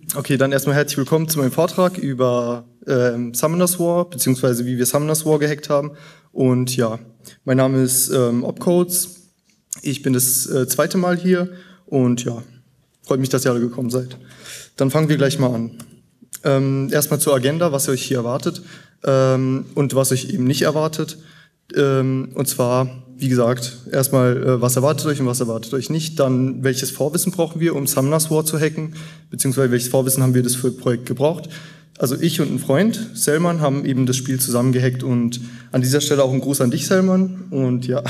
Okay, dann erstmal herzlich willkommen zu meinem Vortrag über Summoners War, beziehungsweise wie wir Summoners War gehackt haben. Und ja, mein Name ist Opcodes. Ich bin das zweite Mal hier und ja, freut mich, dass ihr alle gekommen seid. Dann fangen wir gleich mal an. Erstmal zur Agenda, was euch hier erwartet und was euch eben nicht erwartet. Und zwar, wie gesagt, erstmal, was erwartet euch und was erwartet euch nicht. Dann, welches Vorwissen brauchen wir, um Summoners War zu hacken, beziehungsweise welches Vorwissen haben wir das für das Projekt gebraucht. Also ich und ein Freund, Selman, haben eben das Spiel zusammen gehackt und an dieser Stelle auch ein Gruß an dich, Selman. Und ja,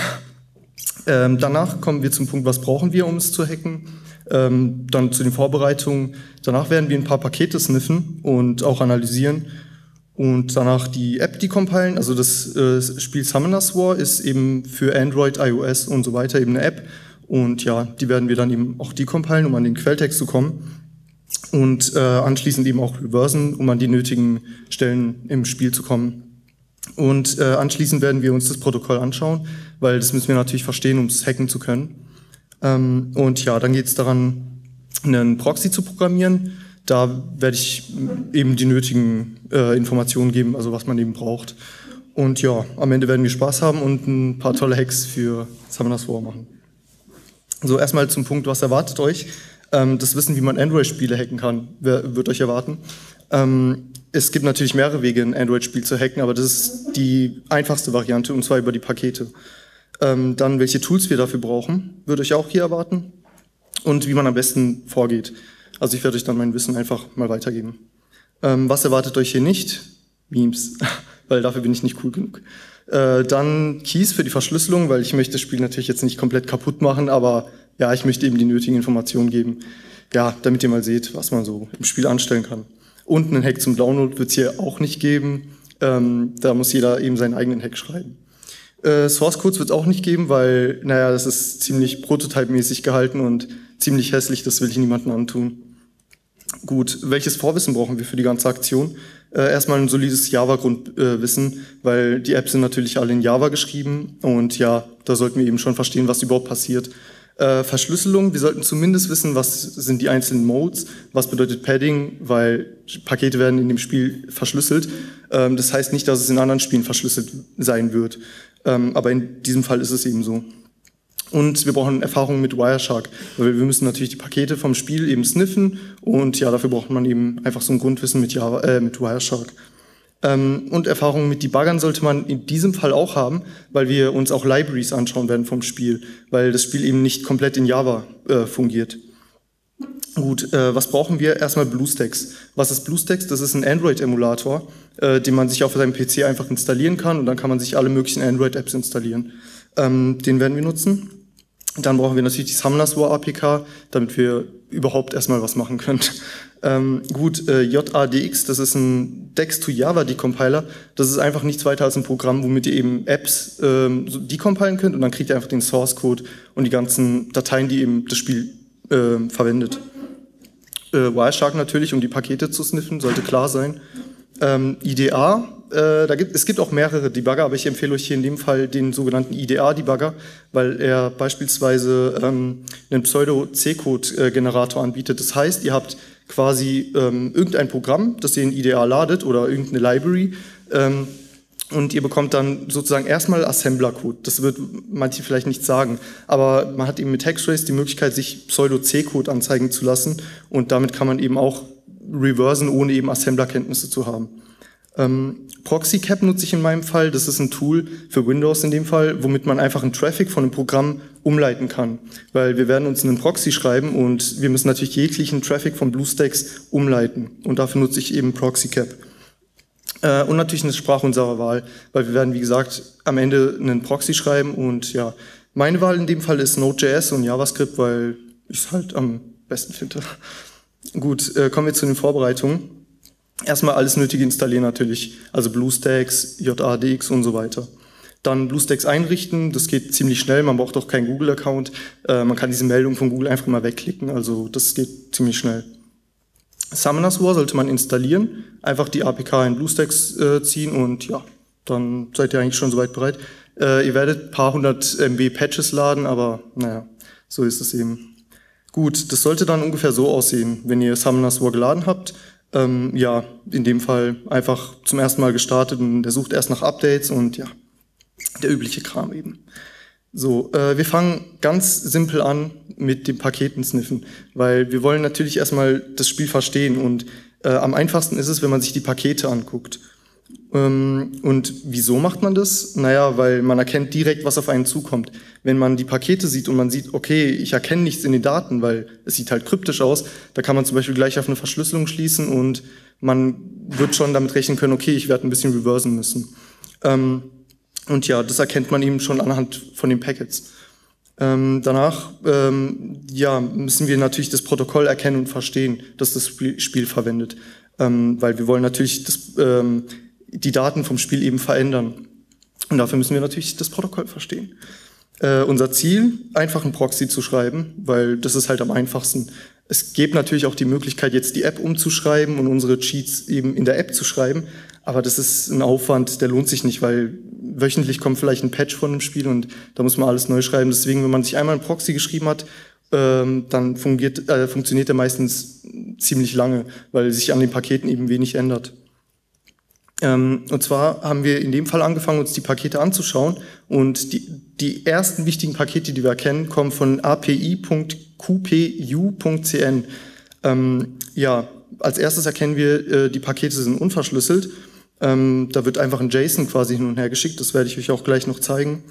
danach kommen wir zum Punkt, was brauchen wir, um es zu hacken. Dann zu den Vorbereitungen. Danach werden wir ein paar Pakete sniffen und auch analysieren. Und danach die App decompilen, also das Spiel Summoners War ist eben für Android, iOS und so weiter eben eine App. Und ja, die werden wir dann eben auch decompilen, um an den Quelltext zu kommen. Und anschließend eben auch reversen, um an die nötigen Stellen im Spiel zu kommen. Und anschließend werden wir uns das Protokoll anschauen, weil das müssen wir natürlich verstehen, um es hacken zu können. Und ja, dann geht es daran, einen Proxy zu programmieren. Da werde ich eben die nötigen Informationen geben, also was man eben braucht. Und ja, am Ende werden wir Spaß haben und ein paar tolle Hacks für Summoners War machen. So, erstmal zum Punkt, was erwartet euch? Das Wissen, wie man Android-Spiele hacken kann, wird euch erwarten. Es gibt natürlich mehrere Wege, ein Android-Spiel zu hacken, aber das ist die einfachste Variante, und zwar über die Pakete. Dann, welche Tools wir dafür brauchen, wird euch auch hier erwarten. Und wie man am besten vorgeht. Also ich werde euch dann mein Wissen einfach mal weitergeben. Was erwartet euch hier nicht? Memes, weil dafür bin ich nicht cool genug. Dann Keys für die Verschlüsselung, weil ich möchte das Spiel natürlich jetzt nicht komplett kaputt machen, aber ja, ich möchte eben die nötigen Informationen geben, ja, damit ihr mal seht, was man so im Spiel anstellen kann. Und einen Hack zum Download wird es hier auch nicht geben. Da muss jeder eben seinen eigenen Hack schreiben. Source Codes wird es auch nicht geben, weil, naja, das ist ziemlich prototype-mäßig gehalten und ziemlich hässlich, das will ich niemandem antun. Gut, welches Vorwissen brauchen wir für die ganze Aktion? Erstmal ein solides Java-Grundwissen, weil die Apps sind natürlich alle in Java geschrieben und ja, da sollten wir eben schon verstehen, was überhaupt passiert. Verschlüsselung, wir sollten zumindest wissen, was sind die einzelnen Modes, was bedeutet Padding, weil Pakete werden in dem Spiel verschlüsselt. Das heißt nicht, dass es in anderen Spielen verschlüsselt sein wird, aber in diesem Fall ist es eben so. Und wir brauchen Erfahrung mit Wireshark, weil wir müssen natürlich die Pakete vom Spiel eben sniffen und ja, dafür braucht man eben einfach so ein Grundwissen mit Wireshark. Und Erfahrung mit Debuggern sollte man in diesem Fall auch haben, weil wir uns auch Libraries anschauen werden vom Spiel, weil das Spiel eben nicht komplett in Java fungiert. Gut, was brauchen wir? Erstmal BlueStacks. Was ist BlueStacks? Das ist ein Android-Emulator, den man sich auf seinem PC einfach installieren kann und dann kann man sich alle möglichen Android-Apps installieren. Den werden wir nutzen. Dann brauchen wir natürlich die Summoners War APK, damit wir überhaupt erstmal was machen können. JADX, das ist ein Dex-to-Java-Decompiler. Das ist einfach nichts weiter als ein Programm, womit ihr eben Apps decompilen könnt und dann kriegt ihr einfach den Source-Code und die ganzen Dateien, die eben das Spiel verwendet. Wireshark natürlich, um die Pakete zu sniffen, sollte klar sein. IDA, es gibt auch mehrere Debugger, aber ich empfehle euch hier in dem Fall den sogenannten IDA-Debugger, weil er beispielsweise einen Pseudo-C-Code-Generator anbietet. Das heißt, ihr habt quasi irgendein Programm, das ihr in IDA ladet oder irgendeine Library und ihr bekommt dann sozusagen erstmal Assembler-Code. Das wird manche vielleicht nicht sagen, aber man hat eben mit Hextrace die Möglichkeit, sich Pseudo-C-Code anzeigen zu lassen und damit kann man eben auch reversen, ohne eben Assembler-Kenntnisse zu haben. ProxyCap nutze ich in meinem Fall, das ist ein Tool für Windows in dem Fall, womit man einfach einen Traffic von einem Programm umleiten kann. Weil wir werden uns einen Proxy schreiben und wir müssen natürlich jeglichen Traffic von BlueStacks umleiten. Und dafür nutze ich eben ProxyCap. Und natürlich eine Sprache unserer Wahl, weil wir werden, wie gesagt, am Ende einen Proxy schreiben und ja, meine Wahl in dem Fall ist Node.js und JavaScript, weil ich es halt am besten finde. Gut, kommen wir zu den Vorbereitungen. Erstmal alles Nötige installieren natürlich, also BlueStacks, JADX und so weiter. Dann BlueStacks einrichten, das geht ziemlich schnell, man braucht auch keinen Google-Account. Man kann diese Meldung von Google einfach mal wegklicken, also das geht ziemlich schnell. Summoners War sollte man installieren, einfach die APK in BlueStacks ziehen und ja, dann seid ihr eigentlich schon soweit bereit. Ihr werdet ein paar hundert MB Patches laden, aber naja, so ist es eben. Gut, das sollte dann ungefähr so aussehen, wenn ihr Summoners War geladen habt. Ja, in dem Fall einfach zum ersten Mal gestartet und der sucht erst nach Updates und ja, der übliche Kram eben. So, wir fangen ganz simpel an mit dem Paketen sniffen, weil wir wollen natürlich erstmal das Spiel verstehen und am einfachsten ist es, wenn man sich die Pakete anguckt. Und wieso macht man das? Naja, weil man erkennt direkt, was auf einen zukommt. Wenn man die Pakete sieht und man sieht, okay, ich erkenne nichts in den Daten, weil es sieht halt kryptisch aus, da kann man zum Beispiel gleich auf eine Verschlüsselung schließen und man wird schon damit rechnen können, okay, ich werde ein bisschen reversen müssen. Und ja, das erkennt man eben schon anhand von den Packets. Danach ja, müssen wir natürlich das Protokoll erkennen und verstehen, dass das Spiel verwendet. Weil wir wollen natürlich die Daten vom Spiel eben verändern. Und dafür müssen wir natürlich das Protokoll verstehen. Unser Ziel, einfach einen Proxy zu schreiben, weil das ist halt am einfachsten. Es gibt natürlich auch die Möglichkeit, jetzt die App umzuschreiben und unsere Cheats eben in der App zu schreiben, aber das ist ein Aufwand, der lohnt sich nicht, weil wöchentlich kommt vielleicht ein Patch von dem Spiel und da muss man alles neu schreiben. Deswegen, wenn man sich einmal einen Proxy geschrieben hat, dann funktioniert der meistens ziemlich lange, weil sich an den Paketen eben wenig ändert. Und zwar haben wir in dem Fall angefangen, uns die Pakete anzuschauen und die ersten wichtigen Pakete, die wir erkennen, kommen von api.qpu.cn. Ja, als erstes erkennen wir, die Pakete sind unverschlüsselt. Da wird einfach ein JSON quasi hin und her geschickt, das werde ich euch auch gleich noch zeigen.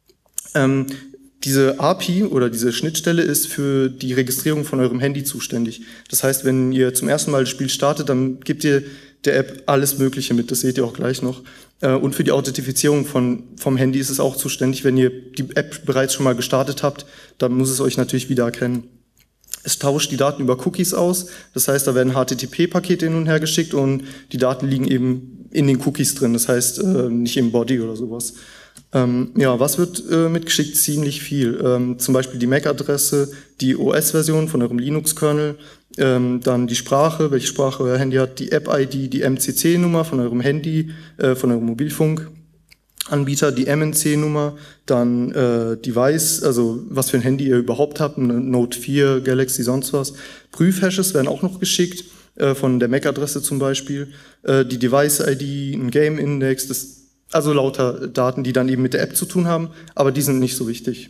Diese API oder diese Schnittstelle ist für die Registrierung von eurem Handy zuständig. Das heißt, wenn ihr zum ersten Mal das Spiel startet, dann gebt ihr der App alles Mögliche mit, das seht ihr auch gleich noch. Und für die Authentifizierung vom Handy ist es auch zuständig. Wenn ihr die App bereits schon mal gestartet habt, dann muss es euch natürlich wieder erkennen. Es tauscht die Daten über Cookies aus, das heißt, da werden HTTP-Pakete hin und her geschickt und die Daten liegen eben in den Cookies drin, das heißt nicht im Body oder sowas. Ja, was wird mitgeschickt? Ziemlich viel. Zum Beispiel die MAC-Adresse, die OS-Version von eurem Linux-Kernel, dann die Sprache, welche Sprache euer Handy hat, die App-ID, die MCC-Nummer von eurem Handy, von eurem Mobilfunkanbieter, die MNC-Nummer, dann Device, also was für ein Handy ihr überhaupt habt, eine Note 4, Galaxy, sonst was. Prüfhashes werden auch noch geschickt, von der MAC-Adresse zum Beispiel, die Device-ID, ein Game-Index, also lauter Daten, die dann eben mit der App zu tun haben, aber die sind nicht so wichtig.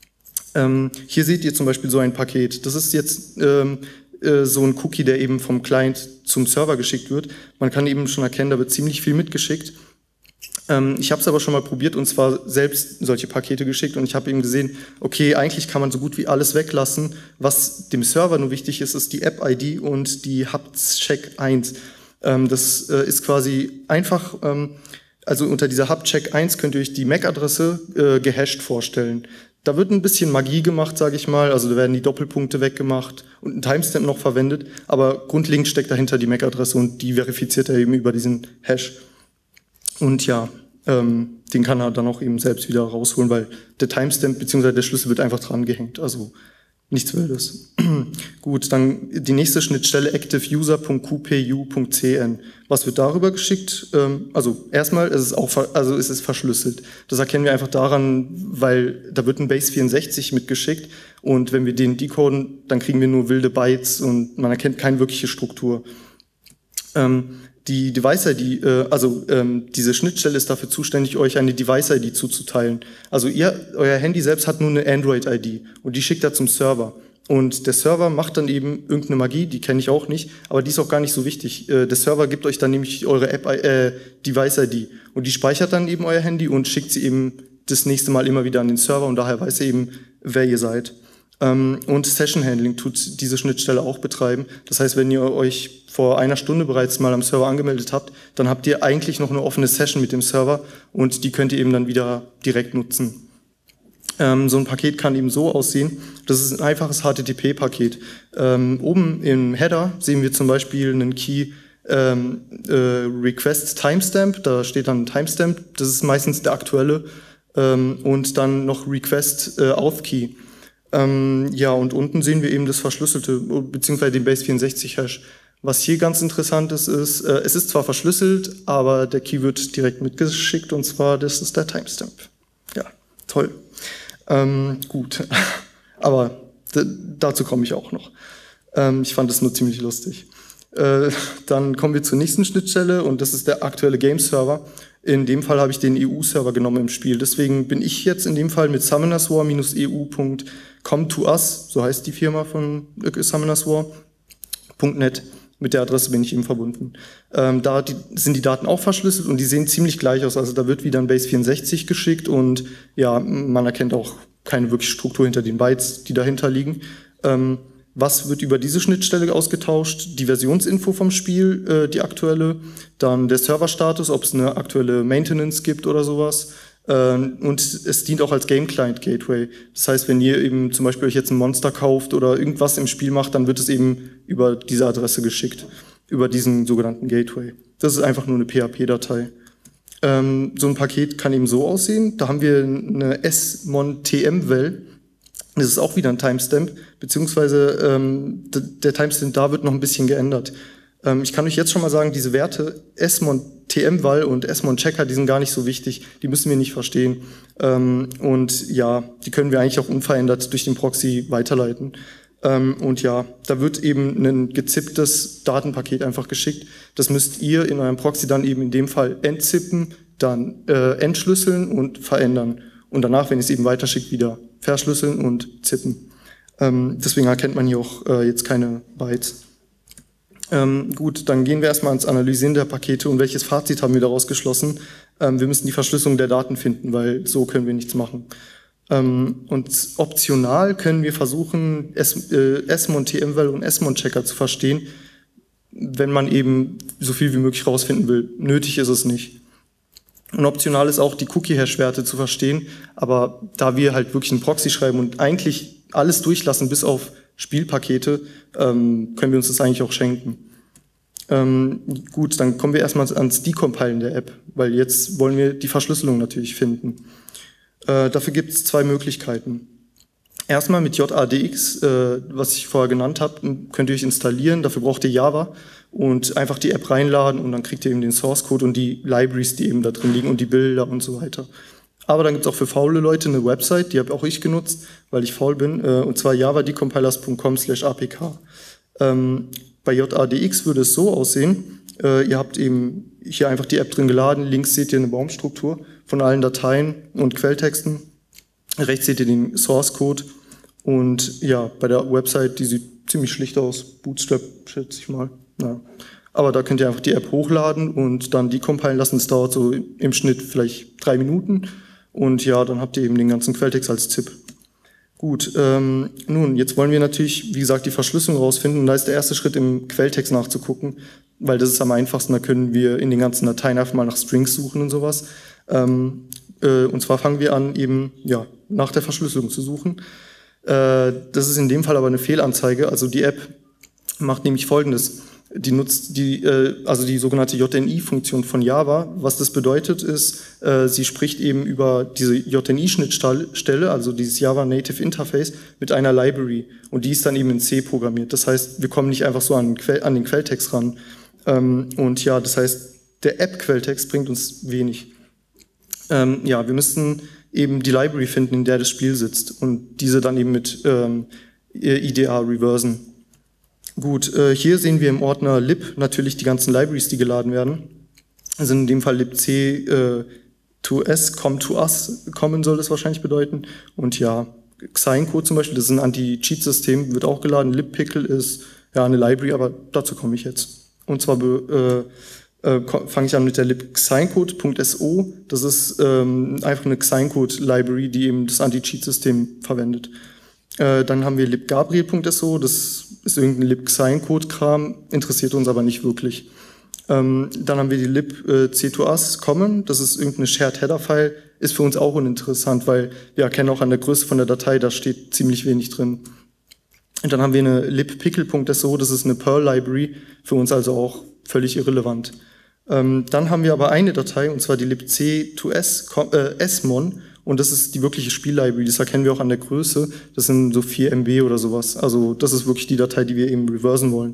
Hier seht ihr zum Beispiel so ein Paket. Das ist jetzt so ein Cookie, der eben vom Client zum Server geschickt wird. Man kann eben schon erkennen, da wird ziemlich viel mitgeschickt. Ich habe es aber schon mal probiert und zwar selbst solche Pakete geschickt und ich habe eben gesehen, okay, eigentlich kann man so gut wie alles weglassen. Was dem Server nur wichtig ist, ist die App-ID und die Hubcheck 1. Das ist quasi einfach, also unter dieser Hubcheck 1 könnt ihr euch die MAC-Adresse gehasht vorstellen. Da wird ein bisschen Magie gemacht, sage ich mal, also da werden die Doppelpunkte weggemacht und ein Timestamp noch verwendet, aber grundlegend steckt dahinter die MAC-Adresse und die verifiziert er eben über diesen Hash. Und ja, den kann er dann auch eben selbst wieder rausholen, weil der Timestamp bzw. der Schlüssel wird einfach dran gehängt, also nichts Wildes. Gut, dann die nächste Schnittstelle activeuser.qpu.cn. Was wird darüber geschickt? Also erstmal ist es verschlüsselt. Das erkennen wir einfach daran, weil da wird ein Base 64 mitgeschickt und wenn wir den decoden, dann kriegen wir nur wilde Bytes und man erkennt keine wirkliche Struktur. Die Device-ID, diese Schnittstelle ist dafür zuständig, euch eine Device-ID zuzuteilen. Also euer Handy selbst hat nur eine Android-ID und die schickt er zum Server. Und der Server macht dann eben irgendeine Magie, die kenne ich auch nicht, aber die ist auch gar nicht so wichtig. Der Server gibt euch dann nämlich eure Device-ID und die speichert dann eben euer Handy und schickt sie eben das nächste Mal immer wieder an den Server und daher weiß er eben, wer ihr seid. Und Session Handling tut diese Schnittstelle auch betreiben. Das heißt, wenn ihr euch vor einer Stunde bereits mal am Server angemeldet habt, dann habt ihr eigentlich noch eine offene Session mit dem Server und die könnt ihr eben dann wieder direkt nutzen. So ein Paket kann eben so aussehen. Das ist ein einfaches HTTP-Paket. Oben im Header sehen wir zum Beispiel einen Key Request Timestamp. Da steht dann Timestamp. Das ist meistens der aktuelle. Und dann noch Request Auth Key. Ja, und unten sehen wir eben das verschlüsselte, beziehungsweise den Base 64 Hash. Was hier ganz interessant ist, es ist zwar verschlüsselt, aber der Key wird direkt mitgeschickt und zwar, das ist der Timestamp. Ja, toll. Gut, aber Dazu komme ich auch noch. Ich fand das nur ziemlich lustig. Dann kommen wir zur nächsten Schnittstelle und das ist der aktuelle Game-Server. In dem Fall habe ich den EU-Server genommen im Spiel. Deswegen bin ich jetzt in dem Fall mit summonerswar-eu.com2us, so heißt die Firma von summonerswar.net, mit der Adresse bin ich eben verbunden. Sind die Daten auch verschlüsselt und die sehen ziemlich gleich aus. Also da wird wieder ein Base64 geschickt und ja, man erkennt auch keine wirkliche Struktur hinter den Bytes, die dahinter liegen. Was wird über diese Schnittstelle ausgetauscht? Die Versionsinfo vom Spiel, die aktuelle, dann der Serverstatus, ob es eine aktuelle Maintenance gibt oder sowas. Und es dient auch als Game Client Gateway. Das heißt, wenn ihr eben zum Beispiel euch jetzt ein Monster kauft oder irgendwas im Spiel macht, dann wird es eben über diese Adresse geschickt, über diesen sogenannten Gateway. Das ist einfach nur eine PHP-Datei. So ein Paket kann eben so aussehen. Da haben wir eine smon-tm-vel. Das ist auch wieder ein Timestamp, beziehungsweise der Timestamp da wird noch ein bisschen geändert. Ich kann euch jetzt schon mal sagen, diese Werte smon-tm-val und smon-checker, die sind gar nicht so wichtig, die müssen wir nicht verstehen. Und ja, die können wir eigentlich auch unverändert durch den Proxy weiterleiten. Und ja, da wird eben ein gezipptes Datenpaket einfach geschickt. Das müsst ihr in eurem Proxy dann eben in dem Fall entzippen, dann entschlüsseln und verändern. Und danach, wenn ihr es eben weiterschickt, wieder verschlüsseln und zippen. Deswegen erkennt man hier auch jetzt keine Bytes. Gut, dann gehen wir erstmal ans Analysieren der Pakete und welches Fazit haben wir daraus geschlossen? Wir müssen die Verschlüsselung der Daten finden, weil so können wir nichts machen. Und optional können wir versuchen, smon-tm-vel und smon-checker zu verstehen, wenn man eben so viel wie möglich rausfinden will. Nötig ist es nicht. Und optional ist auch die Cookie-Hash-Werte zu verstehen, aber da wir halt wirklich einen Proxy schreiben und eigentlich alles durchlassen bis auf Spielpakete, können wir uns das eigentlich auch schenken. Gut, dann kommen wir erstmal ans Decompilen der App, weil jetzt wollen wir die Verschlüsselung natürlich finden. Dafür gibt es zwei Möglichkeiten. Erstmal mit JADX, was ich vorher genannt habe, könnt ihr euch installieren, dafür braucht ihr Java und einfach die App reinladen und dann kriegt ihr eben den Source Code und die Libraries, die eben da drin liegen und die Bilder und so weiter. Aber dann gibt es auch für faule Leute eine Website, die habe auch ich genutzt, weil ich faul bin, und zwar javadecomilers.com/apk. Bei JADX würde es so aussehen, ihr habt eben hier einfach die App drin geladen, links seht ihr eine Baumstruktur von allen Dateien und Quelltexten, rechts seht ihr den Source Code und ja, bei der Website, die sieht ziemlich schlicht aus, Bootstrap schätze ich mal. Ja. Aber da könnt ihr einfach die App hochladen und dann decompilen lassen. Das dauert so im Schnitt vielleicht 3 Minuten. Und ja, dann habt ihr eben den ganzen Quelltext als ZIP. Gut, nun, jetzt wollen wir natürlich, wie gesagt, die Verschlüsselung rausfinden. Und da ist der erste Schritt, im Quelltext nachzugucken, weil das ist am einfachsten. Da können wir in den ganzen Dateien einfach mal nach Strings suchen und sowas. Und zwar fangen wir an, eben ja, nach der Verschlüsselung zu suchen. Das ist in dem Fall aber eine Fehlanzeige. Also die App macht nämlich Folgendes. Die nutzt also die sogenannte JNI-Funktion von Java. Was das bedeutet ist, sie spricht eben über diese JNI-Schnittstelle, also dieses Java Native Interface, mit einer Library. Und die ist dann eben in C programmiert. Das heißt, wir kommen nicht einfach so an den Quelltext ran. Und ja, das heißt, der App-Quelltext bringt uns wenig. Ja, wir müssten eben die Library finden, in der das Spiel sitzt. Und diese dann eben mit IDA reversen. Gut, hier sehen wir im Ordner lib natürlich die ganzen Libraries, die geladen werden. Das sind in dem Fall libc to-s, com-to-us, common soll das wahrscheinlich bedeuten. Und ja, Xine-Code zum Beispiel, das ist ein Anti-Cheat-System, wird auch geladen. libpickle ist ja eine Library, aber dazu komme ich jetzt. Und zwar fange ich an mit der libxinecode.so. Das ist einfach eine Xinecode-Library, die eben das Anti-Cheat-System verwendet. Dann haben wir libgabriel.so, das ist irgendein libxine-Code-Kram, interessiert uns aber nicht wirklich. Dann haben wir die libc2us common, das ist irgendeine Shared Header-File, ist für uns auch uninteressant, weil wir erkennen auch an der Größe von der Datei, da steht ziemlich wenig drin. Und dann haben wir eine libpickle.so, das ist eine Perl-Library, für uns also auch völlig irrelevant. Dann haben wir aber eine Datei, und zwar die libc2s smon, und das ist die wirkliche Spiellibrary, das erkennen wir auch an der Größe, das sind so 4 MB oder sowas, also das ist wirklich die Datei, die wir eben reversen wollen.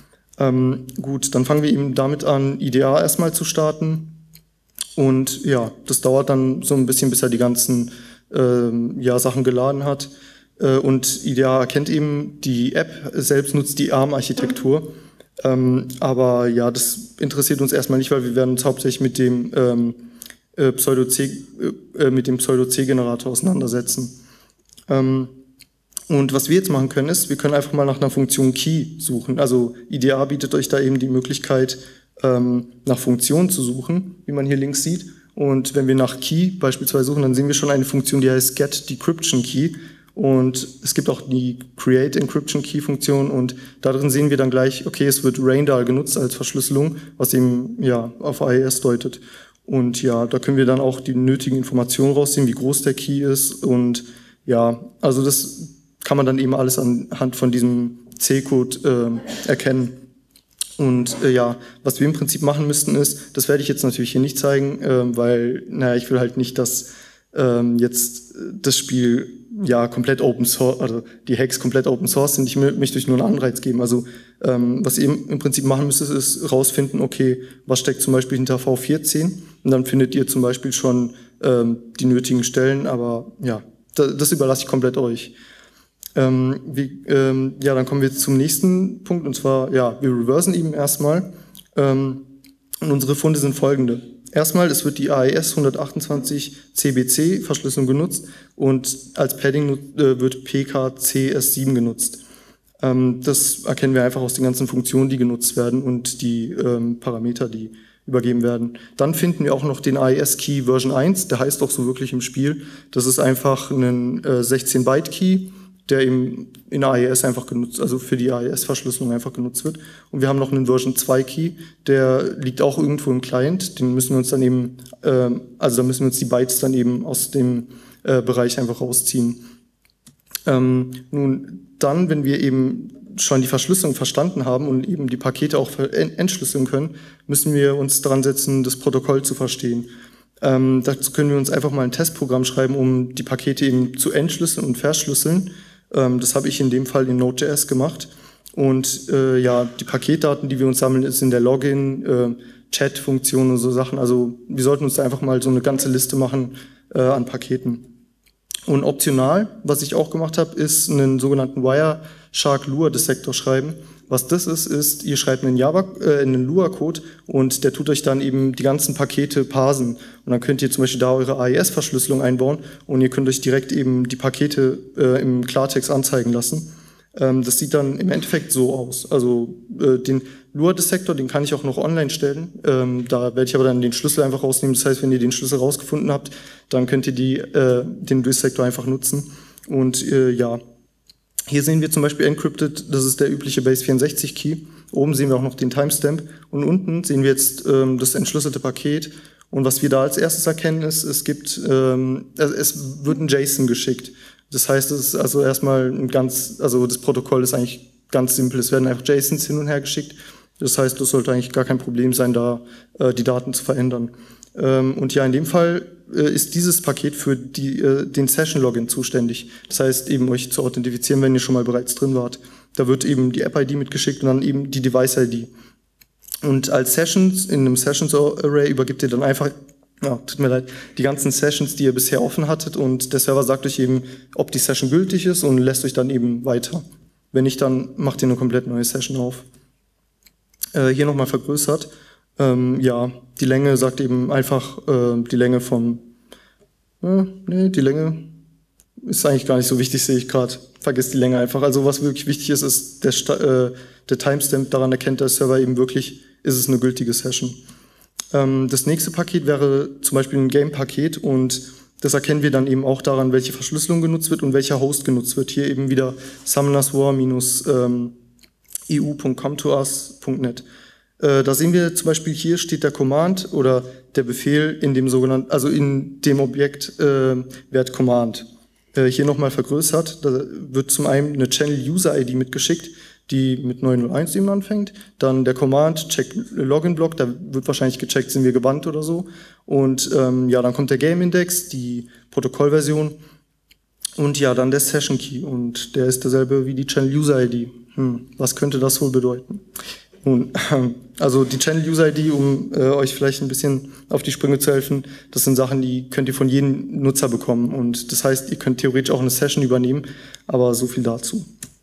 Gut, dann fangen wir eben damit an, IDA erstmal zu starten und ja, das dauert dann so ein bisschen, bis er die ganzen Sachen geladen hat. Und IDEA erkennt eben, die App selbst nutzt die ARM-Architektur. Aber ja, das interessiert uns erstmal nicht, weil wir werden uns hauptsächlich mit dem Pseudo-C-Generator auseinandersetzen. Und was wir jetzt machen können, ist, wir können einfach mal nach einer Funktion Key suchen. Also IDEA bietet euch da eben die Möglichkeit, nach Funktionen zu suchen, wie man hier links sieht. Und wenn wir nach Key beispielsweise suchen, dann sehen wir schon eine Funktion, die heißt Get Decryption Key. Und es gibt auch die Create Encryption Key Funktion und darin sehen wir dann gleich, okay, es wird Raindal genutzt als Verschlüsselung, was eben ja auf AES deutet. Und ja, da können wir dann auch die nötigen Informationen rausziehen, wie groß der Key ist. Und ja, also das kann man dann eben alles anhand von diesem C-Code erkennen. Und ja, was wir im Prinzip machen müssten ist, das werde ich jetzt natürlich hier nicht zeigen, weil, naja, ich will halt nicht, dass jetzt das Spiel ja komplett Open Source, also die Hacks komplett Open Source sind. Ich möchte euch nur einen Anreiz geben. Also was ihr im Prinzip machen müsst, ist rausfinden, okay, was steckt zum Beispiel hinter V14 und dann findet ihr zum Beispiel schon die nötigen Stellen, aber ja, das überlasse ich komplett euch. Ja, dann kommen wir zum nächsten Punkt und zwar, ja, wir reversen eben erstmal und unsere Funde sind folgende. Erstmal, es wird die AES 128 CBC Verschlüsselung genutzt und als Padding wird PKCS7 genutzt. Das erkennen wir einfach aus den ganzen Funktionen, die genutzt werden und die Parameter, die übergeben werden. Dann finden wir auch noch den AES-Key Version 1, der heißt auch so wirklich im Spiel. Das ist einfach ein 16-Byte-Key, der eben in AES einfach genutzt, also für die AES-Verschlüsselung einfach genutzt wird. Und wir haben noch einen Version 2 Key, der liegt auch irgendwo im Client, den müssen wir uns dann eben, also da müssen wir uns die Bytes dann eben aus dem Bereich einfach rausziehen. Nun, dann, wenn wir eben schon die Verschlüsselung verstanden haben und eben die Pakete auch entschlüsseln können, müssen wir uns daran setzen, das Protokoll zu verstehen. Dazu können wir uns einfach mal ein Testprogramm schreiben, um die Pakete eben zu entschlüsseln und verschlüsseln. Das habe ich in dem Fall in Node.js gemacht. Und ja, die Paketdaten, die wir uns sammeln, ist in der Login, Chat-Funktion und so Sachen. Also wir sollten uns da einfach mal so eine ganze Liste machen an Paketen. Und optional, was ich auch gemacht habe, ist einen sogenannten Wireshark-Lua-Detektor schreiben. Was das ist, ihr schreibt einen Lua-Code und der tut euch dann eben die ganzen Pakete parsen. Und dann könnt ihr zum Beispiel da eure AES-Verschlüsselung einbauen und ihr könnt euch direkt eben die Pakete im Klartext anzeigen lassen. Das sieht dann im Endeffekt so aus. Also den Lua-Detektor, den kann ich auch noch online stellen. Da werde ich aber dann den Schlüssel einfach rausnehmen. Das heißt, wenn ihr den Schlüssel rausgefunden habt, dann könnt ihr den Detektor einfach nutzen. Und ja, hier sehen wir zum Beispiel Encrypted, das ist der übliche Base64-Key. Oben sehen wir auch noch den Timestamp und unten sehen wir jetzt das entschlüsselte Paket. Und was wir da als erstes erkennen ist, es wird ein JSON geschickt. Das heißt, es ist also erstmal also das Protokoll ist eigentlich ganz simpel. Es werden einfach JSONs hin und her geschickt. Das heißt, es sollte eigentlich gar kein Problem sein, da die Daten zu verändern. Und ja, in dem Fall ist dieses Paket für den Session-Login zuständig. Das heißt, eben euch zu authentifizieren, wenn ihr schon mal bereits drin wart. Da wird eben die App-ID mitgeschickt und dann eben die Device-ID. Und als Sessions, in einem Sessions-Array übergibt ihr dann einfach, ja, tut mir leid, die ganzen Sessions, die ihr bisher offen hattet und der Server sagt euch eben, ob die Session gültig ist und lässt euch dann eben weiter. Wenn nicht, dann macht ihr eine komplett neue Session auf. Hier nochmal vergrößert. Ja, die Länge sagt eben einfach die Länge vom, die Länge ist eigentlich gar nicht so wichtig, sehe ich gerade. Vergesst die Länge einfach. Also was wirklich wichtig ist, ist der Timestamp. Daran erkennt der Server eben wirklich, ist es eine gültige Session. Das nächste Paket wäre zum Beispiel ein Game-Paket und das erkennen wir dann eben auch daran, welche Verschlüsselung genutzt wird und welcher Host genutzt wird. Hier eben wieder summonerswar-eu.comtous.net. Da sehen wir zum Beispiel, hier steht der Command oder der Befehl in dem sogenannten, also in dem Objekt Wert Command. Hier nochmal vergrößert, da wird zum einen eine Channel-User-ID mitgeschickt, die mit 901 eben anfängt. Dann der Command, check Login-Block, da wird wahrscheinlich gecheckt, sind wir gebannt oder so. Und ja, dann kommt der Game-Index, die Protokollversion und ja, dann der Session-Key und der ist derselbe wie die Channel-User-ID. Was könnte das wohl bedeuten? Nun, also die Channel-User-ID, um euch vielleicht ein bisschen auf die Sprünge zu helfen, das sind Sachen, die könnt ihr von jedem Nutzer bekommen. Und das heißt, ihr könnt theoretisch auch eine Session übernehmen, aber so viel dazu.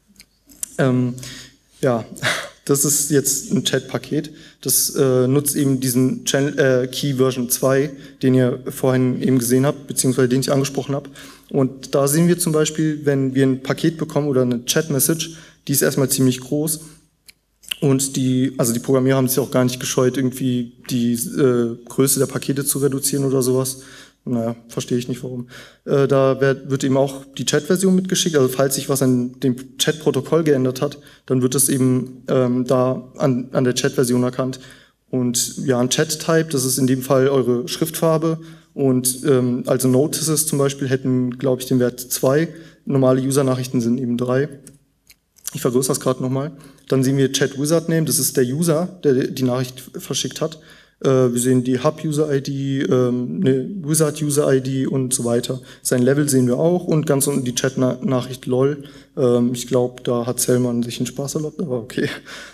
Ja, das ist jetzt ein Chat-Paket. Das nutzt eben diesen Channel, Key Version 2, den ihr vorhin eben gesehen habt, beziehungsweise den ich angesprochen habe. Und da sehen wir zum Beispiel, wenn wir ein Paket bekommen oder eine Chat-Message, die ist erstmal ziemlich groß. Und die Programmierer haben sich auch gar nicht gescheut, irgendwie die Größe der Pakete zu reduzieren oder sowas. Naja, verstehe ich nicht warum. Da wird eben auch die Chat-Version mitgeschickt. Also falls sich was an dem Chat-Protokoll geändert hat, dann wird es eben da an der Chat-Version erkannt. Und ja, ein Chat-Type, das ist in dem Fall eure Schriftfarbe. Und also Notices zum Beispiel hätten, glaube ich, den Wert 2. Normale User-Nachrichten sind eben 3. Ich vergrößere das gerade nochmal. Dann sehen wir Chat Wizard Name, das ist der User, der die Nachricht verschickt hat. Wir sehen die Hub-User-ID, eine Wizard-User-ID und so weiter. Sein Level sehen wir auch und ganz unten die Chat-Nachricht LOL. Ich glaube, da hat Zellmann sich einen Spaß erlaubt, aber okay.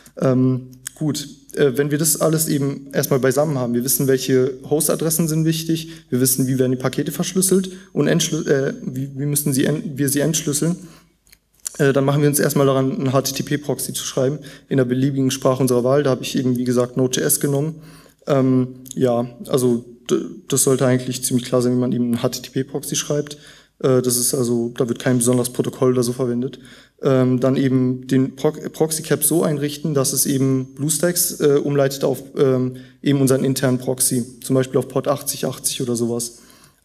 Gut, wenn wir das alles eben erstmal beisammen haben, wir wissen, welche Host-Adressen sind wichtig, wir wissen, wie werden die Pakete verschlüsselt und wie müssen wir sie entschlüsseln. Dann machen wir uns erstmal daran, einen HTTP-Proxy zu schreiben, in der beliebigen Sprache unserer Wahl. Da habe ich eben, wie gesagt, Node.js genommen. Ja, also das sollte eigentlich ziemlich klar sein, wie man eben einen HTTP-Proxy schreibt. Das ist also, da wird kein besonderes Protokoll oder so verwendet. Dann eben den Proxy-Cap so einrichten, dass es eben BlueStacks umleitet auf eben unseren internen Proxy, zum Beispiel auf Port 8080 oder sowas.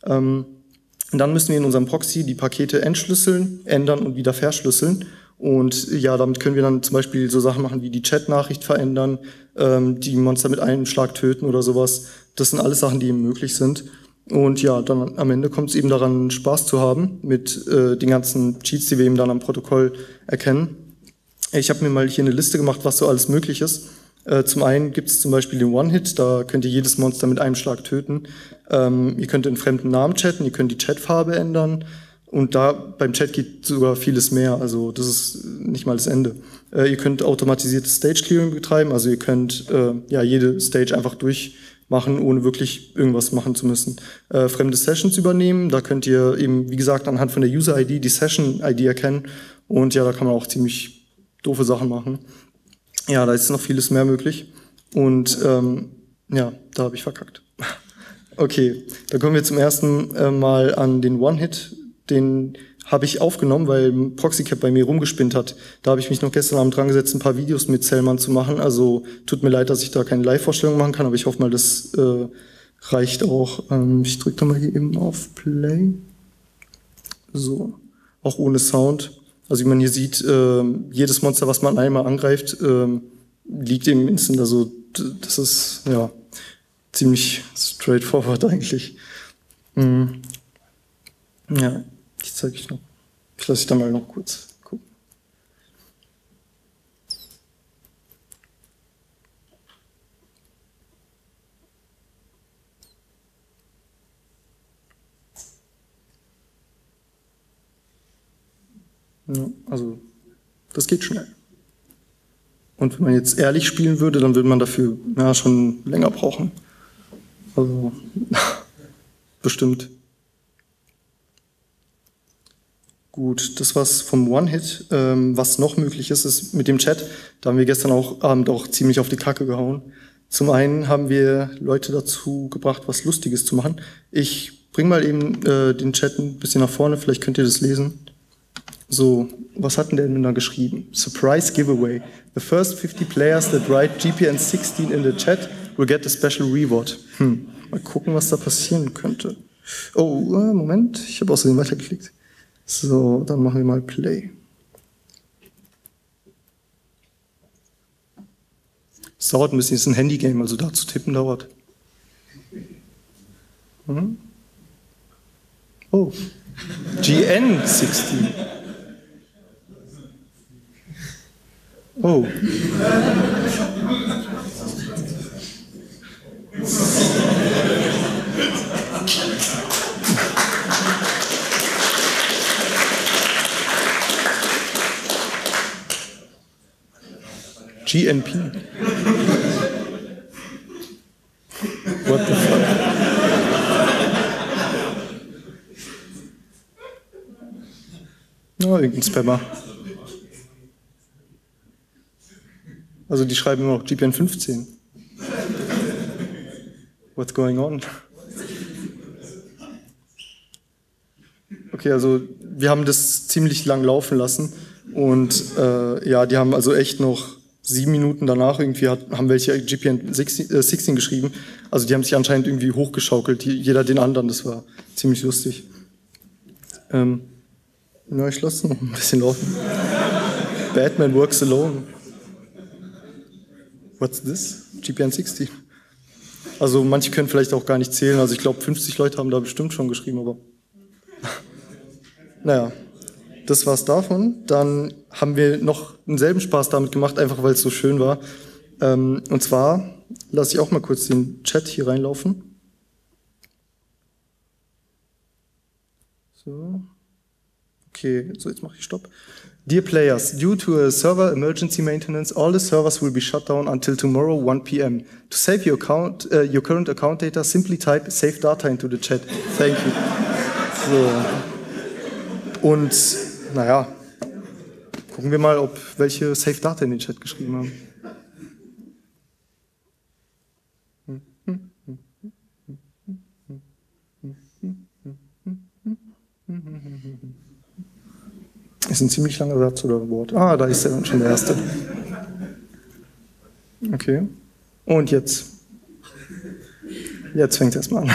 Und dann müssen wir in unserem Proxy die Pakete entschlüsseln, ändern und wieder verschlüsseln. Und ja, damit können wir dann zum Beispiel so Sachen machen wie die Chat-Nachricht verändern, die Monster mit einem Schlag töten oder sowas. Das sind alles Sachen, die eben möglich sind. Und ja, dann am Ende kommt es eben daran, Spaß zu haben mit den ganzen Cheats, die wir eben dann am Protokoll erkennen. Ich habe mir mal hier eine Liste gemacht, was so alles möglich ist. Zum einen gibt es zum Beispiel den One-Hit, da könnt ihr jedes Monster mit einem Schlag töten. Ihr könnt in fremden Namen chatten, ihr könnt die Chatfarbe ändern und da beim Chat geht sogar vieles mehr, also das ist nicht mal das Ende. Ihr könnt automatisiertes Stage-Clearing betreiben, also ihr könnt ja jede Stage einfach durchmachen, ohne wirklich irgendwas machen zu müssen. Fremde Sessions übernehmen, da könnt ihr eben, wie gesagt, anhand von der User-ID die Session-ID erkennen und ja, da kann man auch ziemlich doofe Sachen machen. Ja, da ist noch vieles mehr möglich und ja, da habe ich verkackt. Okay, dann kommen wir zum ersten Mal an den One-Hit. Den habe ich aufgenommen, weil ProxyCap bei mir rumgespinnt hat. Da habe ich mich noch gestern Abend dran gesetzt, ein paar Videos mit Zellmann zu machen. Also tut mir leid, dass ich da keine Live-Vorstellung machen kann, aber ich hoffe mal, das reicht auch. Ich drücke da mal hier eben auf Play. So, auch ohne Sound. Also wie man hier sieht, jedes Monster, was man einmal angreift, liegt im Instant. Also das ist ja ziemlich straightforward eigentlich. Ja, ich zeige euch noch. Ich lasse dich da mal noch kurz gucken. Ja, also das geht schnell. Und wenn man jetzt ehrlich spielen würde, dann würde man dafür ja schon länger brauchen. Also bestimmt. Gut, das war's vom One-Hit. Was noch möglich ist, ist mit dem Chat. Da haben wir gestern Abend auch ziemlich auf die Kacke gehauen. Zum einen haben wir Leute dazu gebracht, was Lustiges zu machen. Ich bringe mal eben den Chat ein bisschen nach vorne, vielleicht könnt ihr das lesen. So, was hat denn der da geschrieben? Surprise giveaway. The first 50 players that write GPN16 in the chat will get a special reward. Mal gucken, was da passieren könnte. Oh, Moment, ich habe außerdem weitergeklickt. So, dann machen wir mal Play. Es dauert ein bisschen, es ist ein Handygame, also da zu tippen dauert. Oh, GN16. Oh. GNP. What the fuck? Oh, irgendein Spammer. Also die schreiben immer noch GPN 15. What's going on? Okay, also wir haben das ziemlich lang laufen lassen und ja, die haben also echt noch 7 Minuten danach irgendwie haben welche GPN 16 geschrieben. Also die haben sich anscheinend irgendwie hochgeschaukelt, jeder den anderen, das war ziemlich lustig. Ja, ich lasse noch ein bisschen laufen. Batman works alone. What's this? GPN 16. Also manche können vielleicht auch gar nicht zählen, also ich glaube 50 Leute haben da bestimmt schon geschrieben, aber naja, das war's davon. Dann haben wir noch denselben Spaß damit gemacht, einfach weil es so schön war. Und zwar lasse ich auch mal kurz den Chat hier reinlaufen. So. Okay, so jetzt mache ich Stopp. Dear players, due to a server emergency maintenance, all the servers will be shut down until tomorrow 1 p.m. To save your current account data, simply type save data into the chat. Thank you. So. Und naja, gucken wir mal, ob welche save data in den Chat geschrieben haben. Ist ein ziemlich langer Satz oder Wort. Ah, da ist ja schon der erste. Okay. Und jetzt. Jetzt fängt es erstmal an.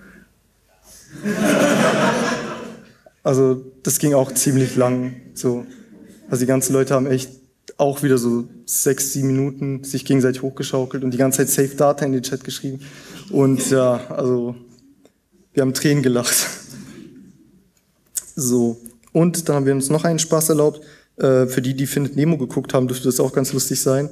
Also, das ging auch ziemlich lang. So. Also, die ganzen Leute haben echt auch wieder so 6, 7 Minuten sich gegenseitig hochgeschaukelt und die ganze Zeit Save Data in den Chat geschrieben. Und ja, also, wir haben Tränen gelacht. So. Und dann haben wir uns noch einen Spaß erlaubt. Für die, die Findet Nemo geguckt haben, dürfte das auch ganz lustig sein.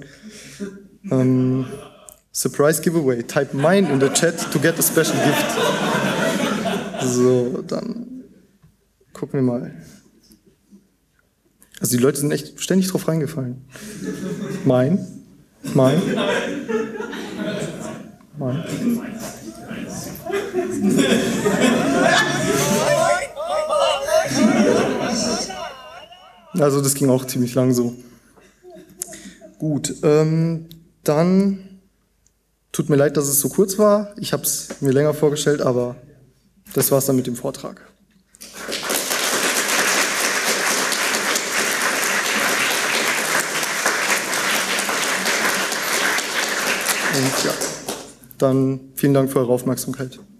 Surprise Giveaway. Type mine in the chat to get a special gift. So, dann gucken wir mal. Also die Leute sind echt ständig drauf reingefallen. Mein. Also das ging auch ziemlich lang so. Gut, dann tut mir leid, dass es so kurz war. Ich habe es mir länger vorgestellt, aber das war's dann mit dem Vortrag. Und ja, dann vielen Dank für eure Aufmerksamkeit.